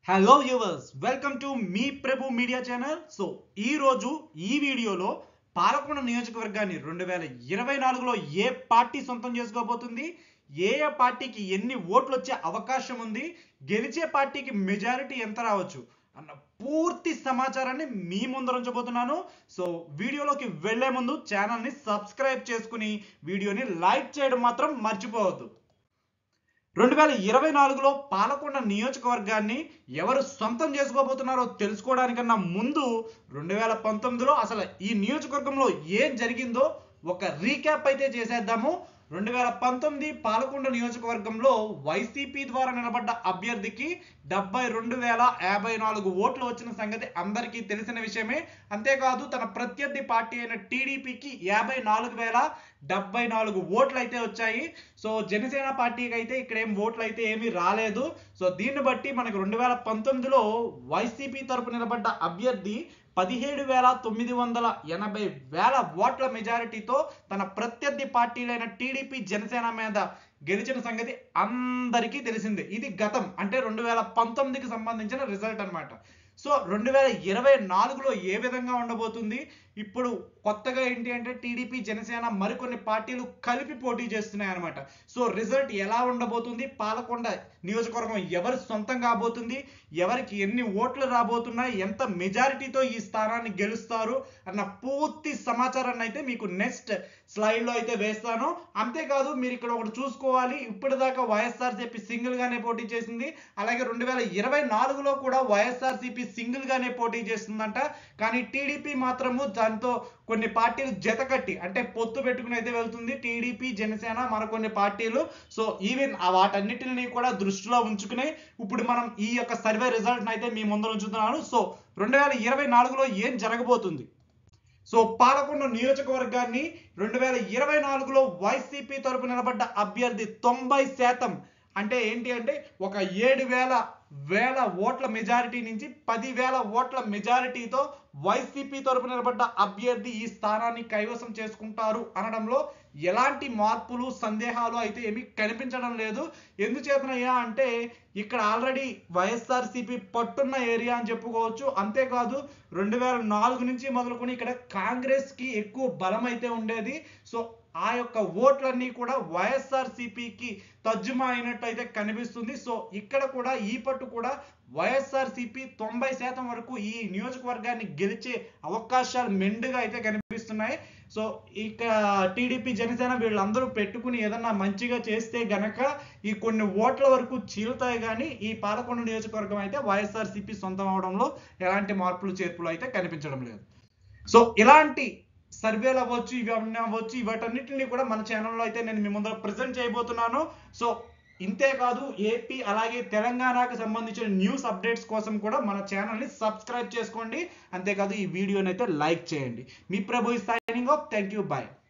Hello viewers, welcome to మీ Prabhu media channel. So ఈ రోజు ఈ వీడియోలో పాలకొండ నియోజకవర్గాన్ని 2024లో ఏ పార్టీ సొంతం చేసుకోబోతుంది, ఏ పార్టీకి ఎన్ని ఓట్లు వచ్చే అవకాశం ఉంది, గెలిచే పార్టీకి మెజారిటీ ఎంత రావచ్చు అన్న పూర్తి సమాచారాన్ని మీ ముందర ఉంచబోతున్నాను. సో వీడియోలోకి వెళ్లే ముందు ఛానల్ని సబ్స్క్రైబ్ చేసుకుని వీడియోని లైక్ చేయడం మాత్రం మర్చిపోవద్దు. 2024లో పాలకొండ నియోజకవర్గాన్ని ఎవరు సొంతం చేసుకోబోతున్నారో తెలుసుకోవడానికన్నా ముందు 2019లో అసలు ఈ నియోజకవర్గంలో ఏం జరిగిందో ఒక రీక్యాప్ అయితే చేసేద్దాము. 2019 పాలకొండ నియోజకవర్గంలో వైసీపీ ద్వారా నిలబడ్డ అభ్యర్థికి 72,054 ఓట్లు వచ్చిన సంగతి అందరికీ తెలిసిన విషయమే. అంతేకాదు తన ప్రత్యర్థి పార్టీ అయిన టీడీపీకి 54,074 ఓట్లు అయితే వచ్చాయి. సో జనసేన పార్టీకి అయితే ఇక్కడ ఏం ఓట్లు అయితే ఏమీ రాలేదు. సో దీన్ని బట్టి మనకి 2019లో వైసీపీ తరపు నిలబడ్డ అభ్యర్థి 17,980,000 ఓట్ల మెజారిటీతో తన ప్రత్యర్థి పార్టీలైన టీడీపీ జనసేన మీద గెలిచిన సంగతి అందరికీ తెలిసిందే. ఇది గతం, అంటే 2019కి సంబంధించిన రిజల్ట్ అన్నమాట. సో 2024లో ఏ విధంగా ఉండబోతుంది, ఇప్పుడు కొత్తగా ఏంటి అంటే టీడీపీ జనసేన మరికొన్ని పార్టీలు కలిపి పోటీ చేస్తున్నాయి అనమాట. సో రిజల్ట్ ఎలా ఉండబోతుంది, పాలకొండ నియోజకవర్గం ఎవరు సొంతం కాబోతుంది, ఎవరికి ఎన్ని ఓట్లు రాబోతున్నాయి, ఎంత మెజారిటీతో ఈ స్థానాన్ని గెలుస్తారు అన్న పూర్తి సమాచారాన్ని అయితే మీకు నెక్స్ట్ స్లైడ్ లో అయితే వేస్తాను. అంతేకాదు మీరు ఇక్కడ ఒకటి చూసుకోవాలి, ఇప్పటిదాకా వైఎస్ఆర్సీపీ సింగిల్ గానే పోటీ చేసింది, అలాగే 2024లో కూడా వైఎస్ఆర్సీపీ సింగిల్ గానే పోటీ చేస్తుందంట. కానీ టీడీపీ మాత్రము దాంతో కొన్ని పార్టీలు జతకట్టి అంటే పొత్తు పెట్టుకుని అయితే వెళ్తుంది, టీడీపీ జనసేన మరికొన్ని పార్టీలు. సో ఈవెన్ వాటన్నిటిని కూడా దృష్టిలో ఉంచుకుని ఇప్పుడు మనం ఈ యొక్క సర్వే రిజల్ట్ అయితే మీ ముందర ఉంచుతున్నాను. సో 2024లో ఏం జరగబోతుంది, సో పాలకొండ నియోజకవర్గాన్ని 2024లో వైసీపీ తరపు నిలబడ్డ అభ్యర్థి 90% అంటే ఏంటి అంటే ఒక 7,000 ఓట్ల మెజారిటీ నుంచి 10,000 ఓట్ల మెజారిటీతో వైసీపీ తరపు నిలబడ్డ అభ్యర్థి ఈ స్థానాన్ని కైవసం చేసుకుంటారు అనడంలో ఎలాంటి మార్పులు సందేహాలు అయితే ఏమీ కనిపించడం లేదు. ఎందుచేతనయ్యా అంటే ఇక్కడ ఆల్రెడీ వైఎస్ఆర్సీపీ పట్టున్న ఏరియా అని చెప్పుకోవచ్చు. అంతేకాదు 2004 నుంచి మొదలుకొని ఇక్కడ కాంగ్రెస్ కి ఎక్కువ బలం అయితే ఉండేది. సో ఆ యొక్క ఓట్లన్నీ కూడా వైఎస్ఆర్సీపీకి తర్జుమా అయినట్టు అయితే కనిపిస్తుంది. సో ఇక్కడ కూడా ఈ పట్టు కూడా వైఎస్ఆర్సీపీ 90% వరకు ఈ నియోజకవర్గాన్ని గెలిచే అవకాశాలు మెండుగా అయితే కనిపిస్తున్నాయి. సో ఇక టీడీపీ జనసేన వీళ్ళందరూ పెట్టుకుని ఏదన్నా మంచిగా చేస్తే గనక ఈ కొన్ని ఓట్ల వరకు చీలుతాయి, కానీ ఈ పాలకొండ నియోజకవర్గం అయితే వైఎస్ఆర్సీపీ సొంతం అవడంలో ఎలాంటి మార్పులు చేర్పులు అయితే కనిపించడం లేదు. సో ఇలాంటి సర్వేలు అవ్వచ్చు, ఇవి అవ్వచ్చు, వాటన్నిటిని కూడా మన ఛానల్లో అయితే నేను మీ ముందర ప్రజెంట్ చేయబోతున్నాను. సో ఇంతేకాదు ఏపీ అలాగే తెలంగాణకు సంబంధించిన న్యూస్ అప్డేట్స్ కోసం కూడా మన ఛానల్ని సబ్స్క్రైబ్ చేసుకోండి. అంతేకాదు ఈ వీడియోని అయితే లైక్ చేయండి. మీ Prabhu signing off. Thank you, bye.